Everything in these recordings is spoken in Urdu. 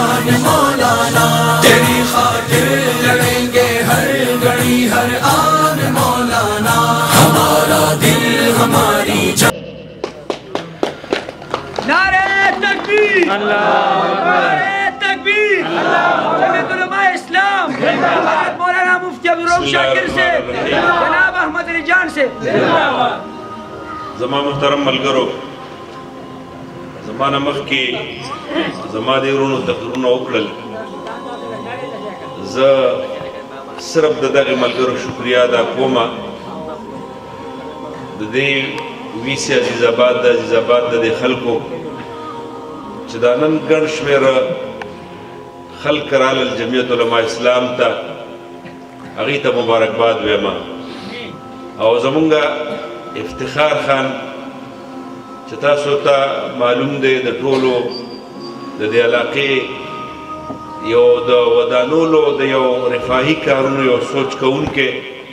शान मौलाना। तेरी खातिर लड़ेंगे हर घड़ी हर आन मौलाना। हमारा दिल हमारी जान। नारे तकबीर, नारे तकबीर, जमीयत उलमा इस्लाम, मौलाना मुफ्ती अब्दुल रऊफ शाकिर से, जनाब अहमद अली जान से। ज़मा मुहतरम मलगरो, ज़माना मख की ज़मा दे वरुणो तकरीरونه وکړل. زه صرف د دغه ملګرو شکریا ادا کوم. د دې ویسي عزیزآباد د دې خلکو چې دا نن ګڼ شمېره خلک راغلل جمعیت علما اسلام ته، هغوی ته مبارکباد ویم. او زمونږ افتخار خان چې تاسو ته معلوم دی د ټولو د دې علاقې یو د ودانولو د یو رفاهي کارونو یو سوچ کوونکی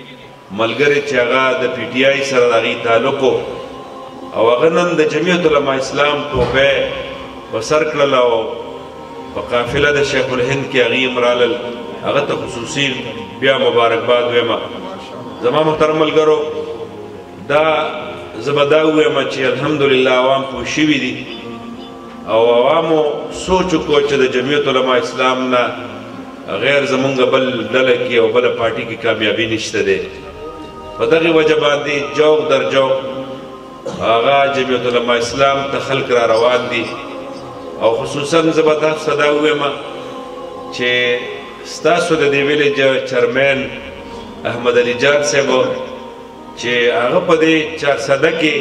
ملګری چې هغه د پی ټي آی سره د هغې تعلق و، او هغه نن د جمعیت علما اسلام ټوپۍ په سر کړل او په قافله د شیخ الهند کې هغې هم رالل. هغه ته خصوصي بیا مبارکباد ویم. زما محترم ملګرو، دا زه به دا ووایم چې الحمدلله عوام پوه شوي دي او عوامو سوچ وکړو چې د جمعیت علما اسلام نه غیر زمونږ بل ډله کې او بله پارټي کې کامیابي نشته دی. په دغې وجه باندې جوق در جوق هغه جمعیت علما اسلام ته خلک را روان دي. او خصوصا زه به تاسو ته دا ووایم چې ستاسو د دې ویلېج چیرمین احمد علي جان صاحب چې هغه په دې 400 کې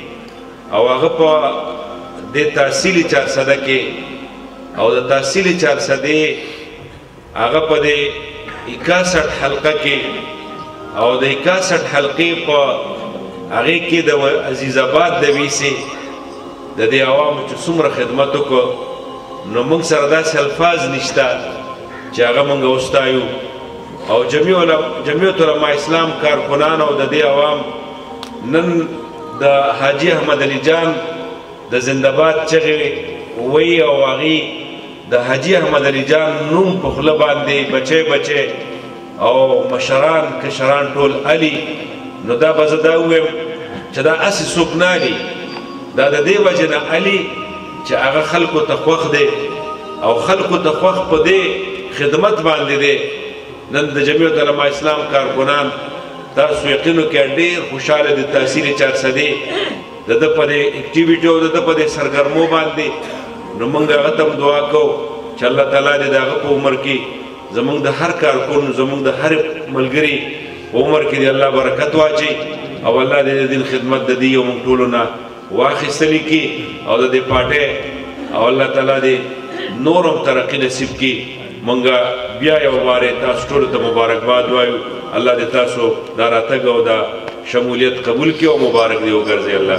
او هغه په دې تحصیلي 400 کې او د تحصیلي 400 هغه په دې 61 حلقه کې او د 61 حلقې په هغې کې د عزیزآباد د ویسې د دې عوامو چې څومره خدمت وکړو، نو موږ سره داسې الفاظ نشته چې هغه موږ وستایو. او جمعیت علما اسلام کارکنان او د دې عوام نن د حاجي احمد علي جان د زنده‌باد چغې وایي او هغې د حاجي احمد علي جان نوم په خوله باندې بچی بچی او مشران کشران ټول علي. نو دا به زه دا ووایم چې دا هسې څوک نه علي، دا د دې وجې نه علي چې هغه خلکو ته خوښ دی او خلکو ته خوښ په دې خدمت باندې دی. نن د جمعیت علما اسلام کارکنان تاسو یقینو کې ډېر خوشحاله د تحصیلي 400 د ده په دې اکټیویټي او د ده په دې سرګرمو باندې. نو موږ هغه ته هم دعا کوو چې الله تعالی دې د هغه په عمر کې زموږ د هر کارکن زموږ د هر ملګري په عمر کې دې الله برکت واچي او الله دې د دین خدمت د دې او موږ ټولو نه واخیستلي کړي او د دې پارټۍ او الله تعالی دې نور هم ترقي نصیب کړي. موږ بیا یو وارې تاسو ټولو ته مبارکباد وایو. الله دې تاسو دا راتګ او دا شمولیت قبول کړي او مبارک دې وګرځي. الله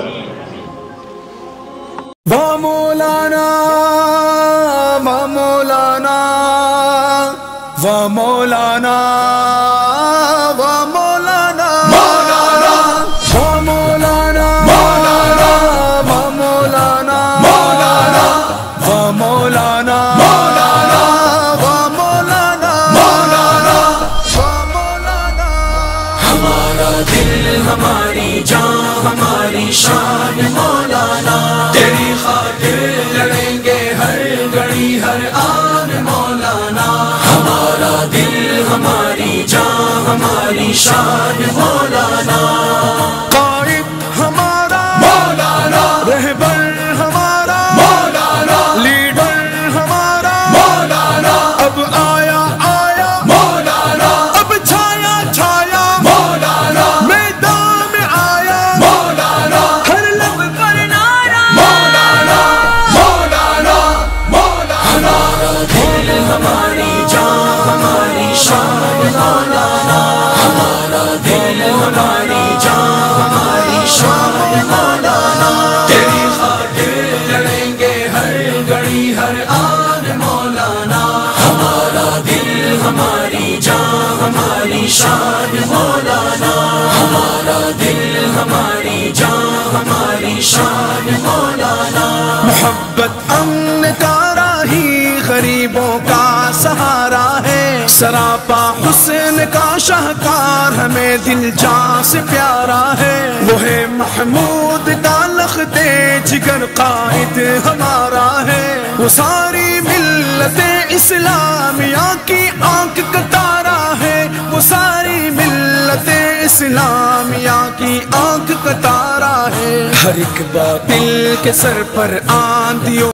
وا مولانا وا مولانا وا مولانا وا مولانا مولانا وا مولانا مولانا وا مولانا مولانا وا مولانا مولانا وا مولانا مولانا وا مولانا. ہمارا دل ہماری جان ہماری شان مولانا. تیری خاطر لڑیں گے ہر گھڑی ہر آن مولانا. ہمارا دل ہماری جان ہماری شان مولانا. قائد ہمارا مولانا، رہبر ہمارا مولانا، لیڈر ہمارا مولانا. اب آیا آیا مولانا، اب چھایا چھایا مولانا. میدان میں آیا مولانا، ہر لب پر نعرہ مولانا مولانا مولانا. ہمارا دل ہماری جان ہماری شان مولانا. ہمارا دل ہماری جان ہماری شان مولانا. تیری خاطر لڑیں گے ہر گھڑی ہر آن مولانا. ہمارا دل ہماری جان ہماری شان مولانا. ہمارا دل ہماری جان ہماری شان مولانا. محبت امن کا راہی غریبوں شاہکار ہمیں دل جان سے پیارا ہے، وہ ہے محمود کا لخت جگر قائد ہمارا ہے، وہ ساری ملت اسلامیہ کی آنکھ کا تارا ہے، وہ ساری ملت اسلامیہ کی آنکھ کا تارا ہے، ہر ایک باطل کے سر پر آندھیوں